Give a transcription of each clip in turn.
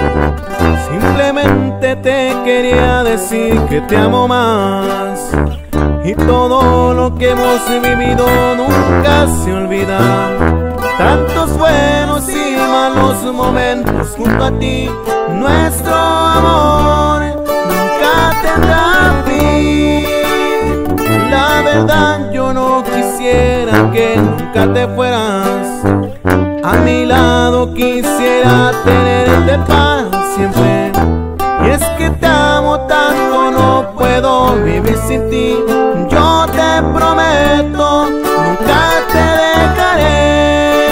Simplemente te quería decir que te amo más, y todo lo que hemos vivido nunca se olvida. Tantos buenos y malos momentos junto a ti, nuestro amor nunca tendrá fin. La verdad yo no quisiera que nunca te fueras, a mi lado quisiera tenerte para siempre. Y es que te amo tanto, no puedo vivir sin ti. Yo te prometo, nunca te dejaré,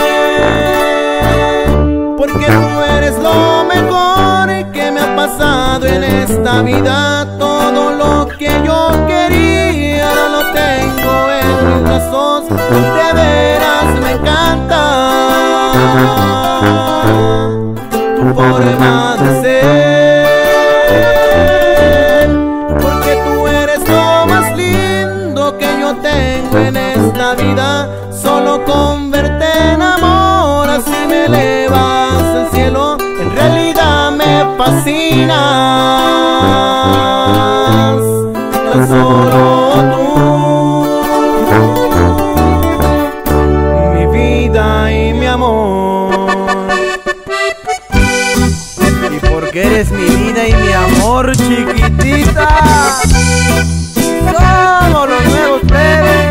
porque tú eres lo mejor que me ha pasado en esta vida. Todo lo que yo quería ahora lo tengo en mis brazos. De veras me encanta tu forma de ser, porque tú eres lo más lindo que yo tengo en esta vida. Solo con verte en amor, así me elevas al cielo. En realidad me fascinas, tan solo tú, mi vida y mi amor. Y porque eres mi vida y mi amor, chiquitita, somos los nuevos plebes.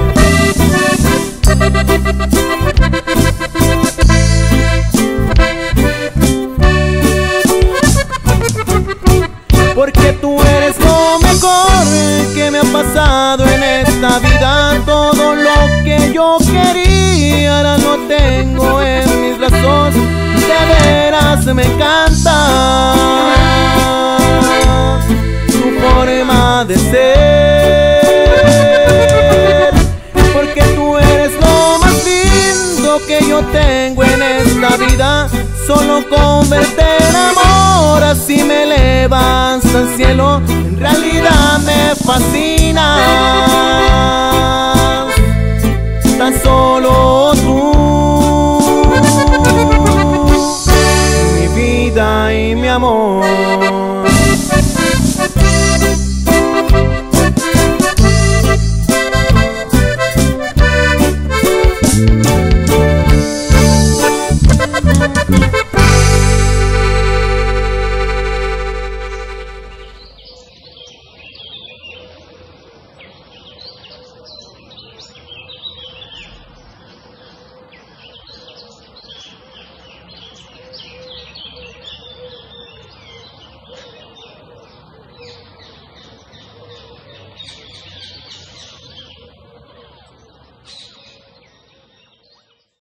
Porque tú eres lo mejor que me ha pasado en esta vida. Todo lo que yo quería ahora lo tengo en mis brazos. De veras me encanta tu forma de ser, porque tú eres lo más lindo que yo tengo en esta vida. Solo con verte en amor, así me elevas al cielo. En realidad me fascinas.